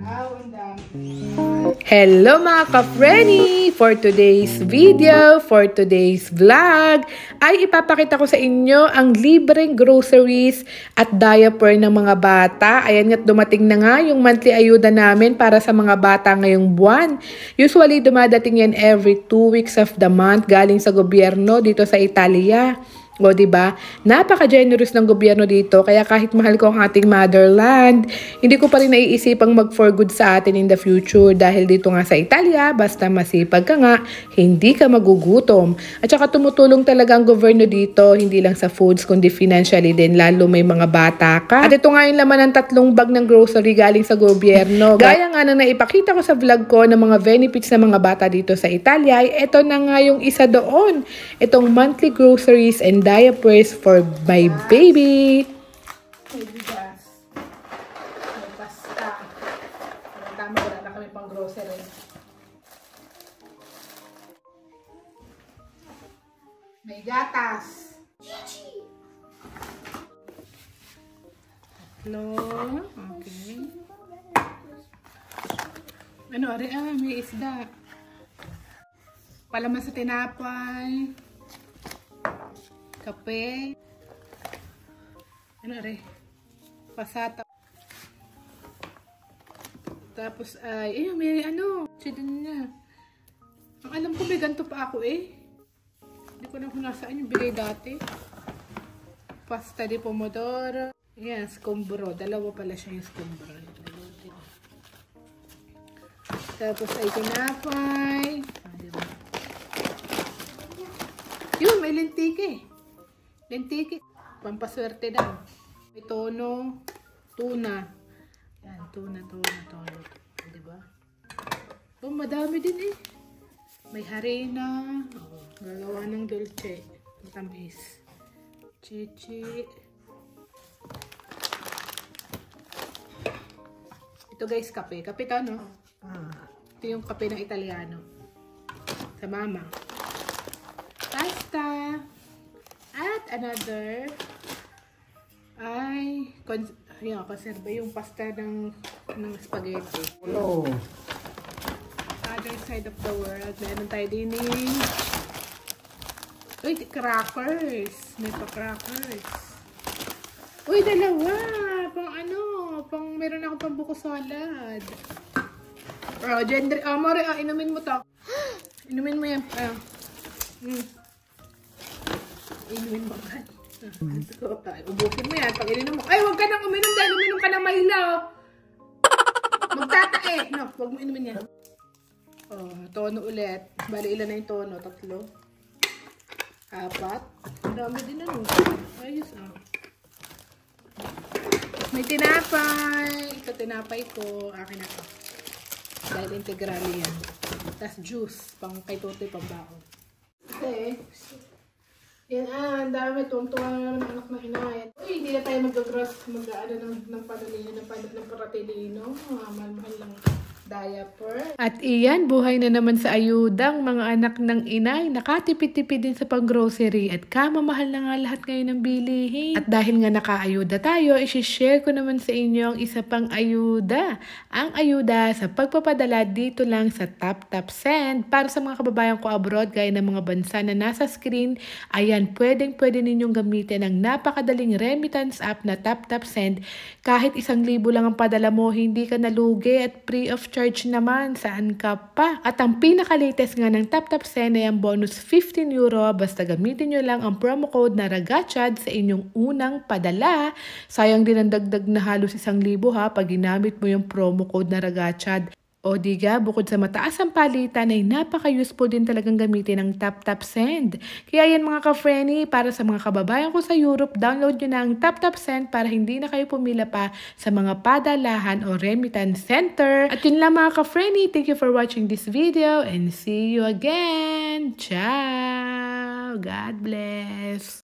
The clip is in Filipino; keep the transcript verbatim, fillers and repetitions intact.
Hello mga ka-Frenny! For today's video, for today's vlog, ay ipapakita ko sa inyo ang libreng groceries at diaper ng mga bata. Ayan nga't dumating na nga yung monthly ayuda namin para sa mga bata ngayong buwan. Usually dumadating yan every two weeks of the month galing sa gobyerno dito sa Italia. O diba? Napaka-generous ng gobyerno dito kaya kahit mahal ko ang ating motherland, hindi ko pa rin naiisipang mag-for good sa atin in the future dahil dito nga sa Italia, basta masipag ka nga, hindi ka magugutom. At saka tumutulong talaga ang gobyerno dito, hindi lang sa foods kundi financially din, lalo may mga bata ka. At ito nga yung laman ng tatlong bag ng grocery galing sa gobyerno. Gaya nga na naipakita ko sa vlog ko ng mga benefits ng mga bata dito sa Italia, ay ito na nga yung isa doon. Itong monthly groceries and diapers for my baby. May bigas. May pasta. Tama, wala na kami pang grocery. May gatas. Tatlo. Okay. Ano, ari ah, may isda. Palaman sa tinapay. Kape. Ano rin? Pasata. Tapos ay, ayun, may ano. Sidon niya. Ang alam ko may ganito pa ako eh. Hindi ko na kung nasaan yung bigay dati. Pasta di pomodoro. Yan, scombro. Dalawa pala siya yung scombro. Tapos ay tinapay. Ah, diba? Yun, may lentike. Lentiki, pampaswerte daw. May tono, tuna. Yan, tuna, tuna, tuna. Diba? Oh, madami din eh. May harina. Oh, gagawa ng dulce. Matamis. Chichi. Ito guys, kape. Kape to, no? Ah, ito yung kape ng Italiano. Sa mama. Pasta. At another ay yun, konserba yung pasta ng, ng spaghetti. Hello. Other side of the world. Meron tayo din eh. Uy, crackers. May pa crackers. Uy, dalawa. Pang ano, pang meron akong pang buko salad. Oh, gender. Oh, Mare, ah, inumin mo to. Inumin mo yan. Ah. Mm. Inumin mo ka. Ah, ubukin mo yan. Pag ininom mo. Ay, huwag ka nang uminom dahil uminom ka ng mahilaw. Magtatae. No, huwag mo inumin yan. Oh, tono ulit. Bali, ilan na yung tono? Tatlo. Apat. Dami din ano. Ayos ah. May tinapay. Ito tinapay ko. Akin na to. Dahil integral yan. Tapos juice. Pang kay Totoy pambaon. Okay. Yan ah, ang dami. Tuwang-tuwa na naman ang anak na inay. Uy, hindi na tayo mag-gross, mag-ano ng, ng padalino, ng, ng paratilino. Ah, mahal-mahal lang diaper. At iyan, buhay na naman sa ayudang mga anak ng inay. Nakatipid-tipid din sa pang-grocery at kamamahal na nga lahat ngayon ng bilihin. At dahil nga naka-ayuda tayo, isi-share ko naman sa inyo ang isa pang ayuda. Ang ayuda sa pagpapadala dito lang sa TapTap Send. Para sa mga kababayan ko abroad, gaya ng mga bansa na nasa screen, ayan, pwedeng-pwede ninyong gamitin ang napakadaling remittance app na TapTap Send. Kahit isang libo lang ang padala mo, hindi ka nalugi at free of charge naman, saan ka pa? At ang pinaka-latest nga ng TapTap Send ay ang bonus fifteen euro basta gamitin nyo lang ang promo code na Ragachad sa inyong unang padala. Sayang din ang dagdag na halos isang libo ha pag ginamit mo yung promo code na Ragachad. O diga, bukod sa mataas ang palitan ay napaka-useful din talagang gamitin ang TapTap Send. Kaya yan mga ka-Frenny, para sa mga kababayan ko sa Europe, download nyo na ang TapTap Send para hindi na kayo pumila pa sa mga padalahan o remittance center. At yun lang mga ka-Frenny, thank you for watching this video and see you again. Ciao! God bless!